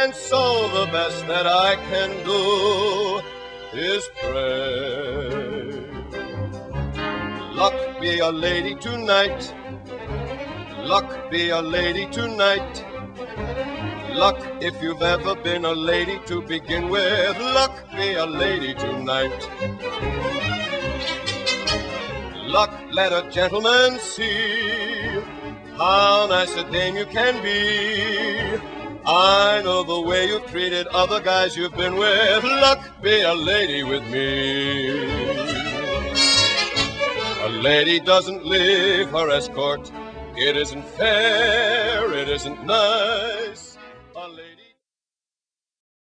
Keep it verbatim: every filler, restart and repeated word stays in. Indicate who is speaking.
Speaker 1: And so the best that I can do is pray. Luck be a lady tonight. Luck be a lady tonight. Luck if you've ever been a lady to begin with. Luck be a lady tonight. Luck let a gentleman see how nice a dame you can be. I know the way you've treated other guys you've been with. Luck be a lady with me. A lady doesn't leave her escort. It isn't fair, it isn't nice.